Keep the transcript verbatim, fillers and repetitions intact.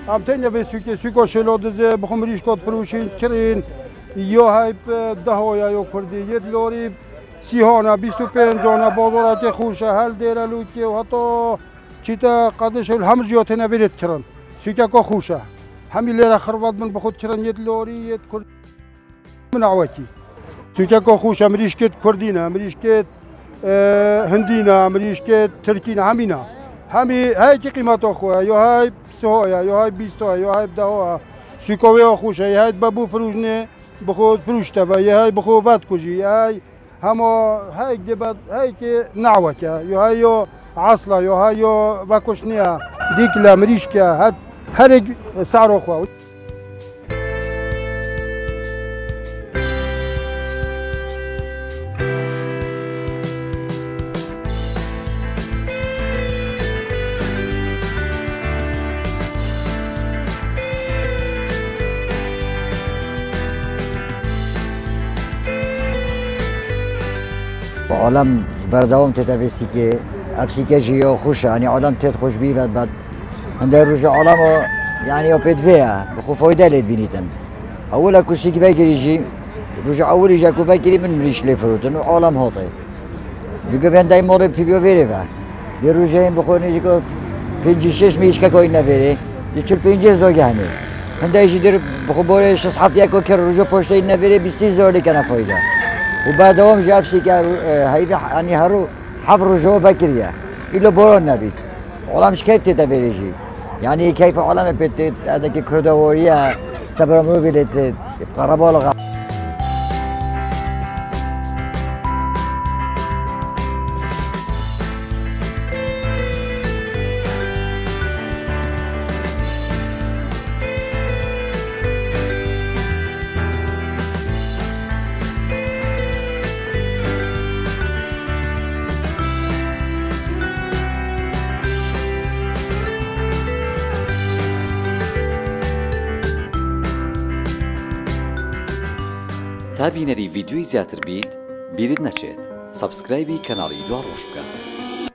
ام تنیا به سوکه سوکو شلو دزه بخوام ریش کات فروشین چرین یا های ده های یا کردی یه لوری سیهانا بیست و پنج جانا بازارات خوشه هل دیره لوتی و حتی چیتا قدش هم جیات نبرد چرن سوکه که خوشه همین لیره خربات من بخود چرن یه لوری یه کرد من عواتی سوکه که خوشه مریش کت کردینا مریش کت هندینا مریش کت ترکینا همینا همی های که قیمت خواه یا های سویا یا های بیست یا های ده ها سوکوی خوشه یا های بابو فروشنه بخود فروشته با یا های بخود بد کجی یا های همه های دبد های که نعوته یا های یا عصلا یا های یا وکشنیا دیکلا مریش که هر هر یک سعر خواه عالم بردوام تتفسي که افسيكا جيو خوش يعني عالم تت خوش بي بعد بعد عند الرجع عالم يعني او بدفيها بخو فايدة لي بينيتن اولا كرسي كيف يجي رجع اول يجي كيف يجي من مريش لي فروتن عالم هاطي بيجي بين داي مور بيبيو فيريفا يرجعين بخو نيجي كو بيجي شش ميش كاكوين نفيري يشل بيجي زوجاني عند يجي در بخو بورش صحفي اكو كر رجع بوشتي نفيري بيستي زولي كان فايدة وبعدهم جاب سيكار هيدا يعني هرو حفر جو فكرية إلى برا النبي والله مش كيف تتفرجي يعني كيف عالم بيت هذا كردوريا سبرا موفيلت قربالغ تا بینەری ڤیدیۆی زیاتر بیت بیرت نەچێت سەبسکرایبی کەناڵی دوا ڕۆژ بکە.